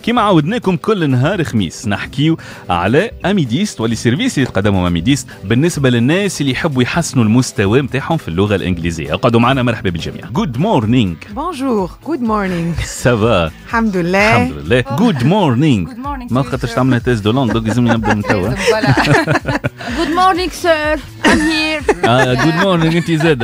كما عودناكم كل نهار خميس نحكيو على اميديست واللي سيرفيس اللي تقدمهم اميديست بالنسبه للناس اللي يحبوا يحسنوا المستوى نتاعهم في اللغه الانجليزيه. اقعدوا معنا، مرحبا بالجميع. جود مورنينغ. بونجور. جود مورنينغ. سافا. الحمد لله. الحمد لله. جود مورنينغ. ما خاطرش تعملنا تيست دو لونغ، دوك لازم نبدا من توا. جود مورنينغ سير، ام هير. جود مورنينغ انت زاد.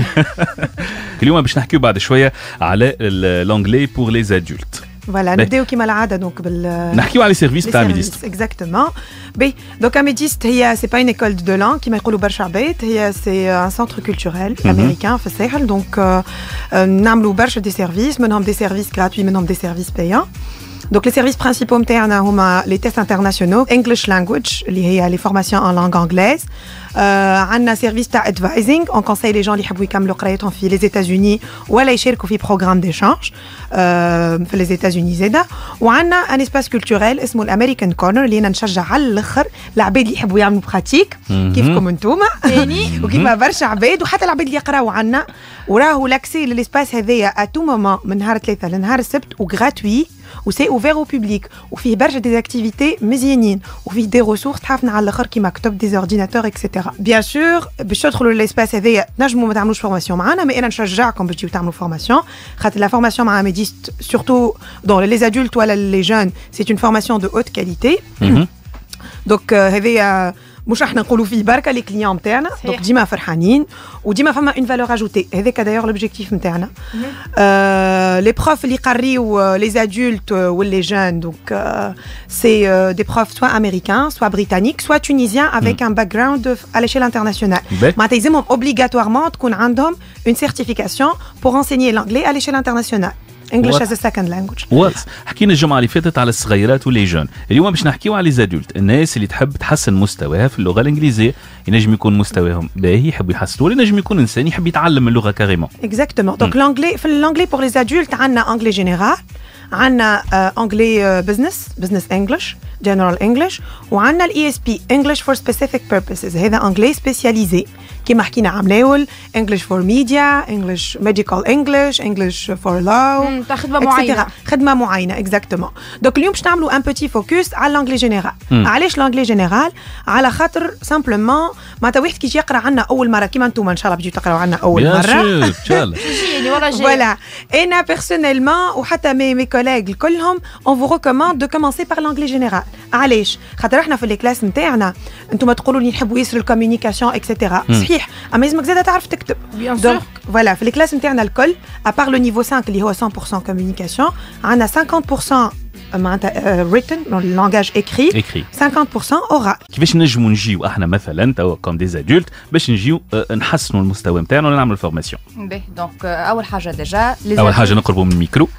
اليوم باش نحكيو بعد شويه على l'anglais pour les adultes. Voilà, نبداو كيما العاده دونك نحكيو على سيرفيس تاع اميديست. Exactement. بي دونك اميديست هي سي با اون ايكول دو لانغ كيما يقولوا برشا عباد، هي سي ان سنتر كولتوريل امريكان في الساحل. دونك نعملوا برشا دي سيرفيس، منهم دي سيرفيس gratuits، منهم دي سيرفيس payants. Donc les services principaux نتاعنا هما les tests internationaux, English language اللي هي les formations en langue anglaise. عندنا سيرفيس تاع advising، on conseille les gens اللي يحبوا يكملوا قرايتهم في les États-Unis ولا يشاركوا في programme d'échange في les États-Unis زاده. وعندنا ان اسباس كولتوريل اسمه الامريكان كورنر اللي انا نشجع على الاخر العباد اللي يحبوا يعملوا براتيك كيفكم انتوما ثاني وكيما برشا عباد وحتى العباد اللي يقراوا عنا. وراهو لاكسي للاسباس هذايا اتو مومون من نهار 3 لنهار السبت وغراتوي وسي اوفير او بوبليك وفيه برشا دي اكتيفيتي مزيانين وفيه دي ريسورس تحافنا على الاخر كيما كتب دي اورديناتور اكسيتيرا. بيان سور باش تدخلوا للاسباس هذايا نجموا ما تعملوش فورماسيون معنا، مي انا نشجعكم باش تجيو تعملوا فورماسيون خاطر لا فورماسيون مع اميديست surtout dans les adultes ولا les jeunes c'est une formation de haute qualité. donc هذايا مش احنا نقولوا فيه بركه لي كليون نتاعنا، دونك ديما فرحانين وديما فما اون فالور اجوتي. هذاك دايوغ لوبجيكتيف نتاعنا. لي بروف اللي يقريو لي زادولت ولي جون، دونك سي دي بروف سوا امريكان سوا بريتانيك سوا تونيزيان افيك ان باك جراوند على ليشيل انترناسيونال. معناتها يلزمهم اوبليغاتوارمون تكون عندهم اون سيرتيفيكاسيون بور انسينيي لانجلي على ليشيل انترناسيونال. English as a second language. حكينا الجمعة اللي فاتت على الصغيرات واللي جون، اليوم باش نحكيو على زادولت، الناس اللي تحب تحسن مستواها في اللغة الإنجليزية. ينجم يكون مستواهم باهي يحبوا يحسنوا، ولا ينجم يكون إنسان يحب يتعلم اللغة كاريمون. Exactement. Donc l'anglais، في l'anglais pour les adultes عندنا anglais général، عندنا anglais business English general English، وعندنا الESP English for specific purposes. هذا anglais spécialisé كما حكينا عملاول English for media, English medical English for law. خدمة معينة. خدمة معينة exactement. donc اليوم باش نعملوا un petit focus على l'anglais général. علاش l'anglais général؟ على خاطر simplement معناتها واحد كي يجي يقرا عنا أول مرة كيما انتم إن شاء الله بتجيو تقراوا عنا أول مرة. إن شاء الله. voilà. أنا personnellement وحتى mes collègues كلهم on vous recommande de commencer par l'anglais général. علاش؟ خاطر احنا في لي كلاس نتاعنا انتم تقولوا لي نحبوا يسروا الكوميونيكاسيون اكسيتيرا، صحيح، اما لازمك زاده تعرف تكتب. دونك فوالا في لي كلاس نتاعنا الكل ابار لو نيفو 5 اللي هو 100% كوميونيكاسيون، عندنا 50% معناتها written لانجاج écrit 50% oral. كيفاش نجموا نجيو احنا مثلا توا كوم دي زادولت باش نجيو نحسنوا المستوى نتاعنا ولا نعملوا فورماسيون؟ باهي دونك اول حاجه ديجا اول حاجه نقربوا من الميكرو.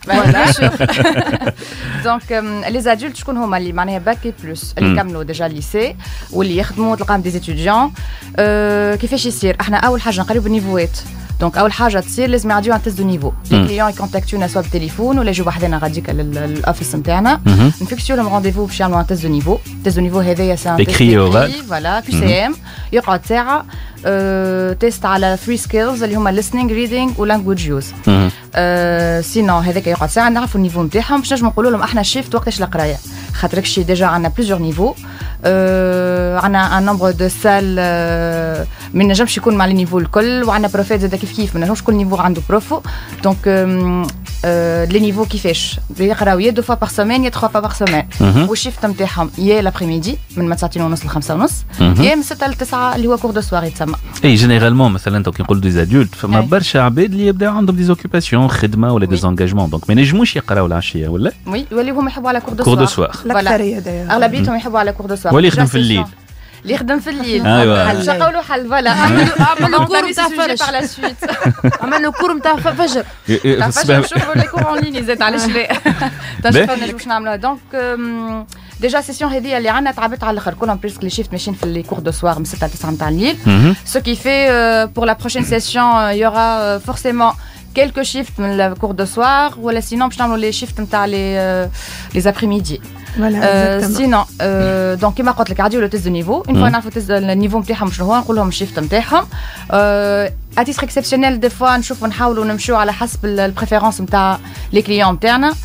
دونك لي زادولت شكون هما اللي معناها باكي بلس اللي كملوا ديجا الليسي واللي يخدموا تلقاهم دي ستوديون. كيفاش يصير؟ احنا اول حاجه نقريو بالنيفوات. دونك اول حاجه تصير لازم يعديو ان تيست دو نيفو. لي كليون يكونتاكتونا سوا بالتليفون ولا يجيو وحدنا غاديك للاوفيس نتاعنا نفيكسيو لهم رونديفو باش يعملوا ان تيست دو نيفو. تيست دو نيفو هذايا سي ان تيست فوالا كيو سي ام يقعد ساعه. تيست على 3 سكيلز اللي هما listening reading و language use. سينو هذاك يقعد ساعه نعرفوا النيفو نتاعهم باش نجموا نقولوا لهم احنا شيفت وقتاش القرايه. خاطرك شي ديجا عندنا بليزيور نيفو. عندنا ان نومبر دو سال ما نجمش يكون مع لي نيفو الكل، وعندنا بروفيت زاد كيف ما نجمش كل نيفو عنده بروفو. دونك لي نيفو كيفاش يقراو يا 2 فوا بار سيمين يا 3 فوا بار سيمين، والشيفت نتاعهم يا لابريميدي من 9:30 ل 5:30 يا من 6 ل 9 اللي هو كور دو سوار يتسمى. اي جينيرالمون مثلا تو كي نقولوا دي زادولت فما برشا عباد اللي يبداو عندهم دي اوكيباسيون خدمه ولا دي زونجاجمون، دونك ما نجموش يقراو العشيه ولا وي يوليو هما يحبوا على كور دو سوار. الاكثريه دايوغ اغلبيتهم يحبوا على كور دو سوار. واللي يخدم في الليل اللي يخدم في الليل ايوا نقولوا حل فوالا عملوا كور نتاع فرش على السويت. عملوا كور نتاع فجر نشوفوا لي كور اون لين زاد علاش لا تنشوفوا باش نعملوها. دونك ديجا سيسيون هذه اللي عندنا تعبت على الاخر كلهم بريسك لي شيفت ماشيين في لي كور دو سوار من 6 ل 9 نتاع الليل. سو كي في بور لا بروشين سيسيون يورا فورسيمون quelques shifts من la cours de soir ولا sinon باش نعملوا les shifts نتاع les après-midi. sinon donc كما قلت لك عاديو لو تيست دو نيفو une fois نعرفوا النيفو نتاعهم شنو هو نقول لهم الشيفت نتاعهم. à titre exceptionnel des fois نشوفوا نحاولوا نمشيو على حسب البريفيرونس نتاع لي كليون نتاعنا.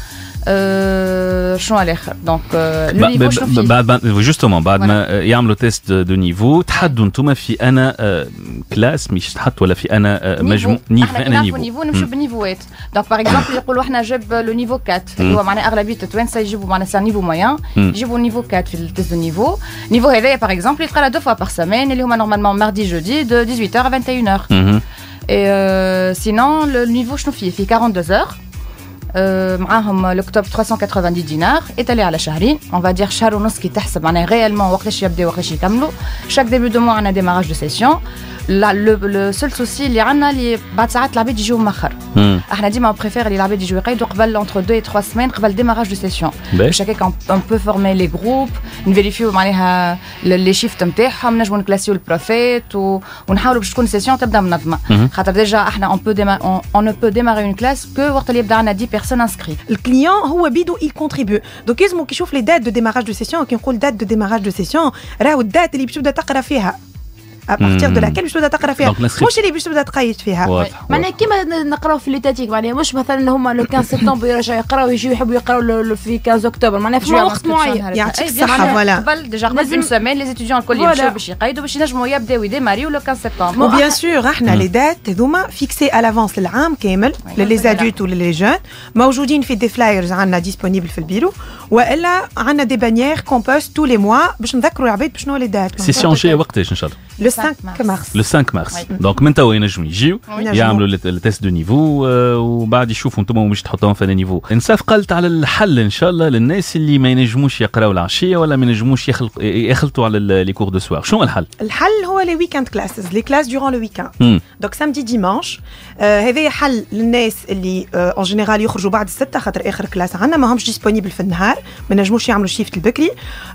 شنو الاخر دونك لو نيفو شنو فيه بعد جوستومون بعد ما يعملوا تيست دو نيفو تحدوا انتم في انا كلاس مش تحط ولا في انا مجموع نيفو نمشوا بالنيفوات دونك باغ اكزومبل يقولوا احنا جاب لو نيفو 4 اللي هو معناها اغلبيه التوانسه يجيبوا معناها سان نيفو مويان يجيبوا نيفو 4 في التيست دو نيفو هذايا باغ اكزومبل يتقرا 2 fois par semaine اللي هما نورمالمون ماردي جودي دو 18h à 21h et sinon le niveau شنو فيه 42 heures معاهم لوكتوب 390 دينار ايطالي على شهرين اون فا دير شهر ونص كي تحسب معناها ريالمون وقتاش يبداو وقتاش يكملوا شاك ديبي دو موا عندنا ديماراج دو سيسيون لو سول سوسي اللي عندنا اللي بعد ساعات العباد يجيو مؤخر احنا ديما بريفير اللي العباد يجيو يقيدوا قبل انتر 2 و 3 سيمين قبل ديماراج دو سيسيون باش هكاك اون بو فورمي لي جروب نفيريفيو معناها لي شيفت نتاعهم نجموا نكلاسيو البروفيت ونحاولوا باش تكون سيسيون تبدا منظمه خاطر ديجا احنا اون نو بو ديماري اون كلاس كو وقت اللي يبدا عندنا 10 بيرسون انسكري الكليون هو بيدو il contribue donc لازم كي يشوف لي دات دو ديماراج دو سيسيون كي نقول دات دو ديماراج دو سيسيون راهو الدات اللي باش تبدا تقرا فيها à partir de laquelle باش تبدا تقرا فيها مش اللي باش تبدا تقيد فيها معناها كيما نقراو في ليتاتيك معناها مش مثلا هما لو 15 سبتمبر يرجعوا يقراو يجيو يحبوا يقراو في 15 اكتوبر معناها في وقت معين يعطيك الصحه فوالا قبل ديجا قبل اون سيمين لي ستوديون الكل يمشيو باش يقيدوا باش ينجموا يبداو يديماريو لو 15 سبتمبر وبيان سور احنا لي دات هذوما فيكسي على لافونس العام كامل للي زادوت ولي جون موجودين في دي فلايرز عندنا ديسپونيبل في البيرو والا عندنا دي بانيير كون بوست تو لي موا باش نذكروا العباد بشنو لي دات سيسيون جايه وقتاش ان شاء الله لو 5 مارس لو 5 مارس دونك من توا ينجموا يجيو يعملوا التيست دو نيفو وبعد يشوفوا انتم واش تحطوهم في النيفو انساف قالت على الحل ان شاء الله للناس اللي ما ينجموش يقراوا العشيه ولا ما ينجموش يخلطوا على لي كور دو سوار شنو الحل هو لي ويكاند كلاسز لي كلاس دوران لو ويكاند دونك سامدي ديمانش هذا حل للناس اللي اون جينيرال يخرجوا بعد 6 خاطر اخر كلاس عندنا ما همش ديسپونيبل في النهار ما نجموش يعملوا شيفت البكري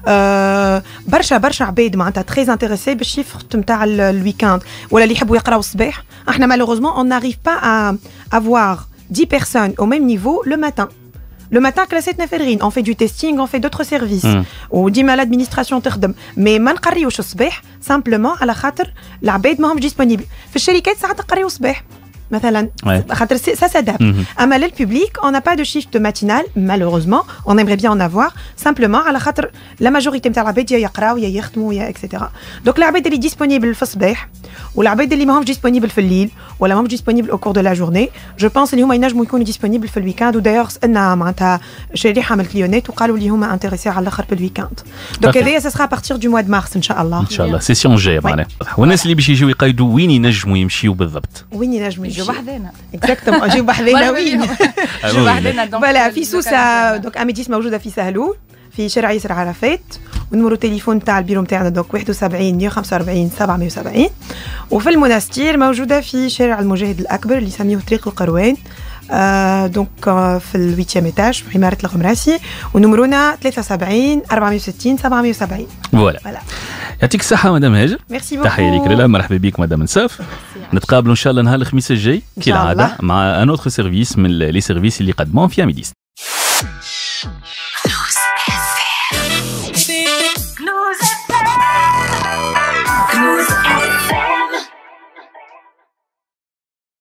برشا عباد معناتها تري انتريسي بالشيفت نتاع الويكاند ولا اللي يحبوا يقراو الصباح احنا malheureusement on n'arrive pas à avoir 10 personnes au même niveau le matin. Le matin, classé نافرين, on fait du testing, on fait d'autres services. وديما l'administration تخدم. Mais ما نقريوش الصباح simplement على خاطر العباد ما همش disponible. في الشركات ساعات نقريو الصباح. مثلا خاطر ça s'adapte. اما للببليك on n'a pas de shift matinal malheureusement on aimerait bien en avoir simplement على خاطر la majorité نتاع العباد يا يقراو يا يخدموا يا اكسيتيرا دونك العباد اللي ديسپونيبل في الصباح والعباد اللي ماهمش ديسپونيبل في الليل ولا ماهمش ديسپونيبل au cours de la journée je pense اللي هما ينجموا يكونوا ديسپونيبل في الويكاند ودايوغ سالنا معناتها شريحه من الكليونات وقالوا لي هما انتريسي على الاخر بالويكاند دونك هذايا ça sera à partir du mois de mars ان شاء الله سيسيون جايه معناها والناس اللي باش يجيو يقيدوا وين ينجموا يمشيو بالضبط وين ينجموا يجيو بحذانا اكزاكتومون نجيو بحذانا وين نجيو بحذانا دونك فوالا في سوسه دونك اميديس موجوده في سهلول في شارع ياسر عرفات ونمرو التليفون تاع البيرو نتاعنا دونك 71 145 770 وفي المنستير موجوده في شارع المجاهد الاكبر اللي يسميوه طريق القروان دونك في الويتيام ايتاج في عماره الغمراسي ونمرونا 73 460 770 فوالا يعطيك الصحة مدام هاجر ميرسي بوكو تحية ليك لاله مرحبا بك مدام نساف نتقابلوا ان شاء الله نهار الخميس الجاي كالعادة مع ان اوتر سيرفيس من لي سيرفيس اللي قدموهم في اميديس